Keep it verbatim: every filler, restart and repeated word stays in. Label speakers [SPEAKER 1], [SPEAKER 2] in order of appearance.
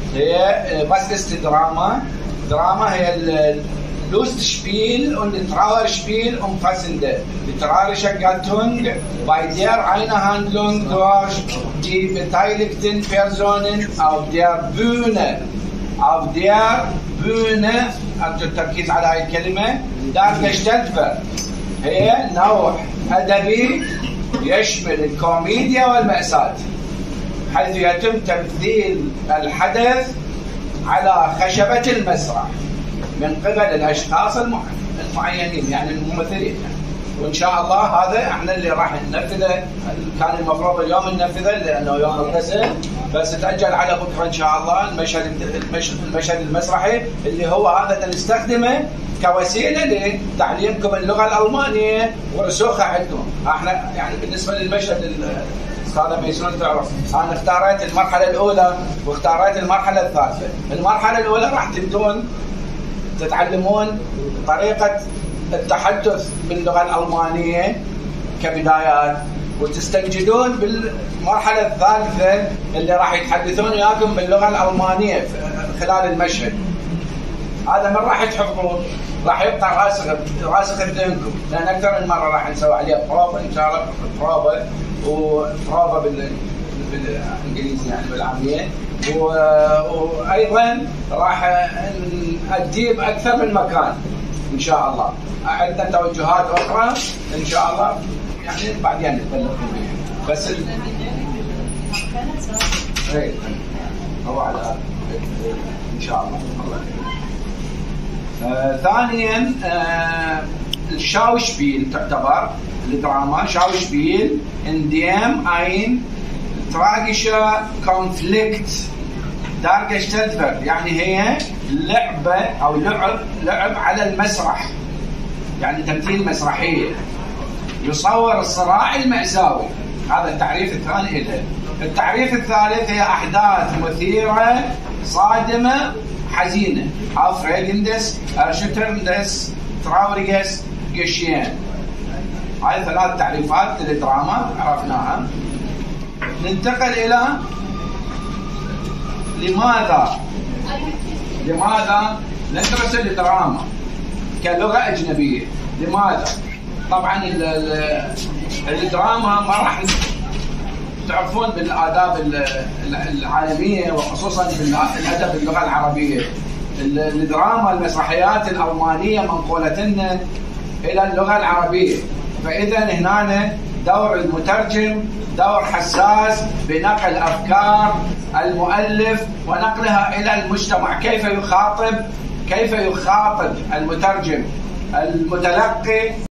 [SPEAKER 1] هي was ist die Drama? Drama هي Lustspiel und Trauerspiel umfassende literarische Gattung, bei der eine Handlung durch die beteiligten Personen auf der Bühne auf der Bühne أرجو التركيز على هذه الكلمة dargestellt wird. هي نوع أدبي يشمل الكوميديا والمأساة، حيث يتم تمثيل الحدث على خشبة المسرح من قبل الأشخاص المعينين، يعني الممثلين. وإن شاء الله هذا احنا اللي راح ننفذه، كان المفروض اليوم ننفذه لأنه يوم الغسل، بس تأجل على بكرة إن شاء الله المشهد المشهد المسرحي اللي هو هذا نستخدمه كوسيلة لتعليمكم اللغة الألمانية ورسوخها عندكم. احنا يعني بالنسبة للمشهد استاذ ميسون تعرف انا اختاريت المرحله الاولى واختاريت المرحله الثالثه. المرحله الاولى راح تبدون تتعلمون طريقه التحدث باللغه الالمانيه كبدايات، وتستنجدون بالمرحله الثالثه اللي راح يتحدثون وياكم باللغه الالمانيه خلال المشهد. هذا من راح تحفظون راح يبقى راسخ راسخ في ذهنكم، لان اكثر من مره راح نسوي عليه بروفا ان شاء الله، بروفا وبروفا بالانجليزي يعني بالعاميه، وايضا راح نأديه باكثر من مكان ان شاء الله. عندنا توجهات اخرى ان شاء الله يعني بعدين نتكلم فيها، بس ال... اي هو على ان شاء الله. آه ثانيا آه الشاوشبيل تعتبر الدراما شاوشبيل in dem ein tragischer Konflikt dargestellt wird، يعني هي لعبة أو لعب لعب على المسرح، يعني تمثيل مسرحية يصور الصراع المأساوي. هذا التعريف الثاني له. التعريف الثالث هي أحداث مثيرة صادمة حزينة، aufregendes, erschütterndes, trauriges Geschehen. هاي ثلاث تعريفات للدراما عرفناها. ننتقل إلى لماذا لماذا ندرس الدراما كلغة أجنبية؟ لماذا؟ طبعا الدراما ما راح تعرفون بالآداب العالمية وخصوصا بالأدب اللغة العربية. الدراما المسرحيات الألمانية منقولتنا إلى اللغة العربية، فإذا هنا دور المترجم دور حساس بنقل أفكار المؤلف ونقلها إلى المجتمع. كيف يخاطب كيف يخاطب المترجم المتلقي